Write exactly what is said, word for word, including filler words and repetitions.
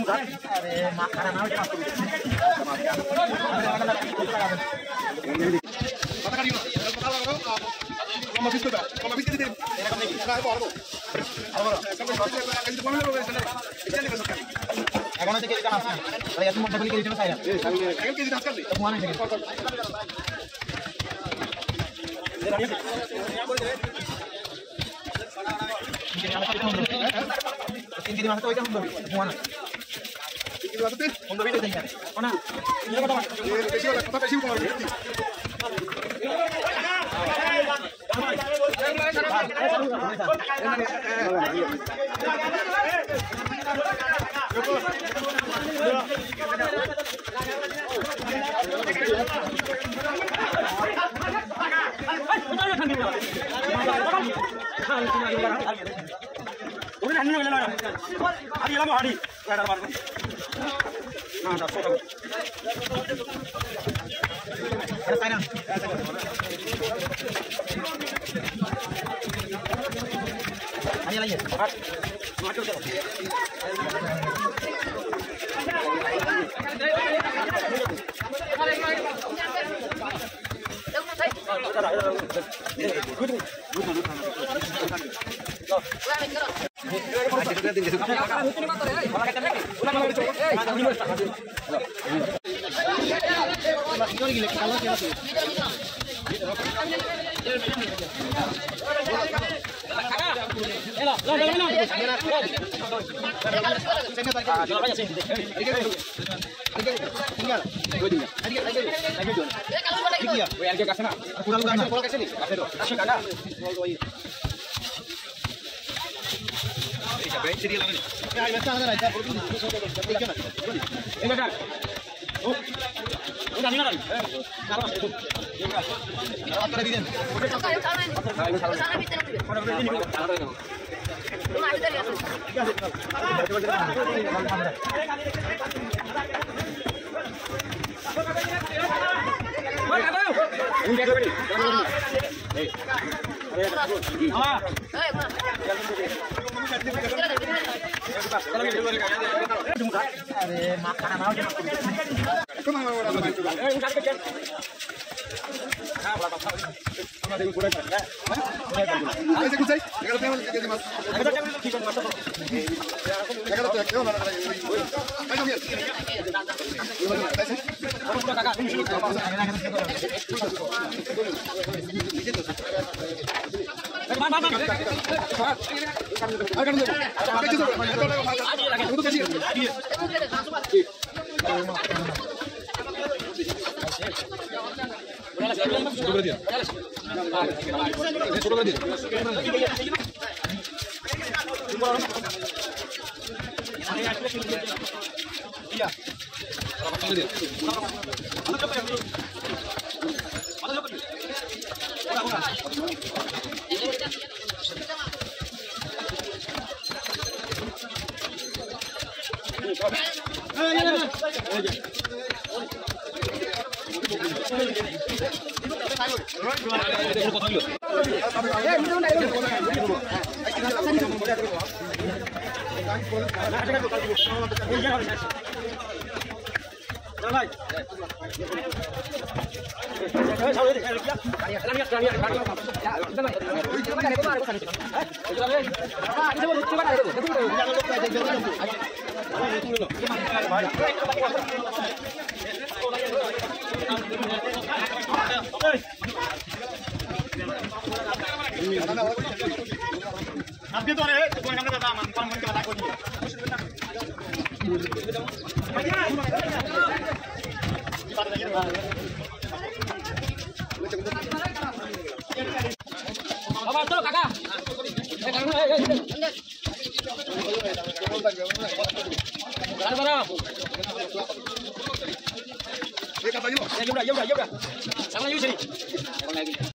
Aduh, makanan apa cuma এখন থেকে KG কাজ না ভাই এত মোটা বলি কেজি না খাইরা এখন কেজি কাজ করলি তো মনে থাকে তিন কেজি মাছ তো ওইটা হবে মনে তিন কেজি মাছ তো বন্ধ হয়ে যায় না এটা কথা বেশি হলে কথা বেশি কম হবে 우리 안 나가잖아요. 아리 라고 아리. 가라 말고. 나 나 쏘다. 가라. 아니 아니. 맞죠? Aduh, makanan apa cuma Abdi tuh ada, tuh yang kata taman, taman kita takut dia. Apa tuh kakak? Eh kakak, eh eh. Berapa berapa? Eh katanya lo. Ya udah, ya udah, ya udah. Sama yuk sini.